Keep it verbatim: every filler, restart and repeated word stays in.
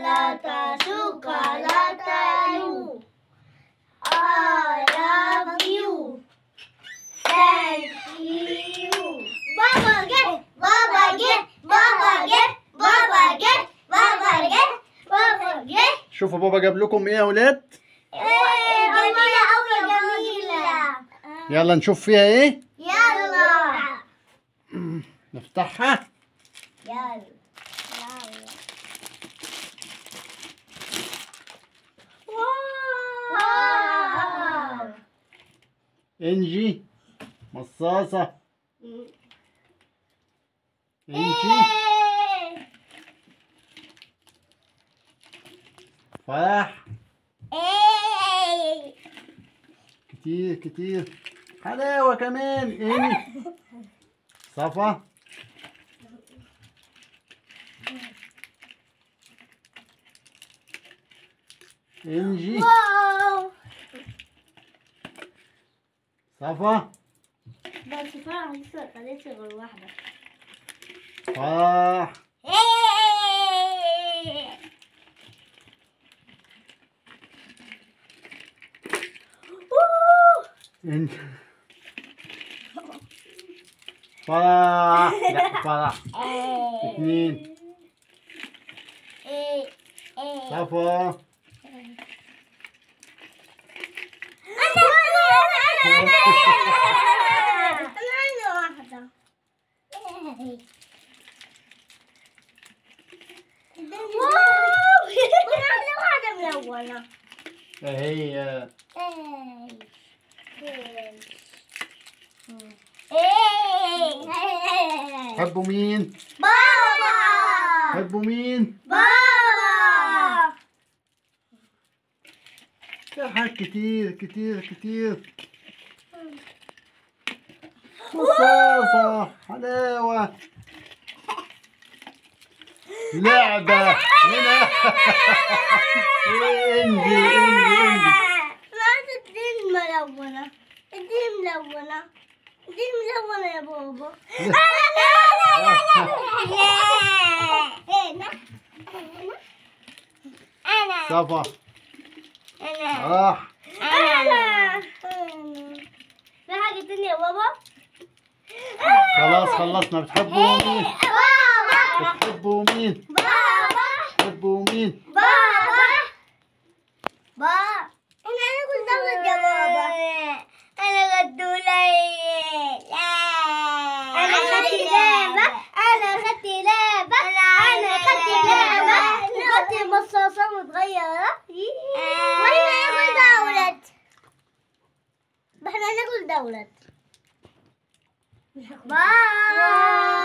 شوكولاتة شوكولاتة يو I love you thank you بابا جه بابا جه بابا جه بابا جه بابا جه بابا جه. شوفوا بابا جاب لكم ايه يا ولاد؟ ايه جميلة أوي جميلة. يلا نشوف فيها ايه؟ يلا نفتحها. يلا يلا. واو انجي مصاصة. انجي فرح. ايه كتير كتير حلاوة كمان. اني صفا. انجي واو صفا. بس فرح لسه خدتش غير واحدة. فرح. انت فرح. لا فرح. اثنين صفا. هي حبوا مين؟ بابا حبوا مين؟ بابا في حاجات كتير كتير كتير. مصاصة حلاوة لعبة هنا. انجي انجي انجي ما تدين ملونة الدين ملونة الدين ملونة يا بابا. أنا صفا أنا راح. أنا في حاجة تانية يا بابا؟ خلاص خلصنا. بتحبوا مين؟ بابا بتحبوا مين؟ بابا بتحبوا مين؟ بابا بابا أنا هناكل دولة يا بابا. أنا غدولة. أنا خدت لعبة. أنا خدت لعبة. أنا خدت لعبة. خدت مصاصة متغيرة. وإحنا هناكل دولة. إحنا هناكل دولة. باي.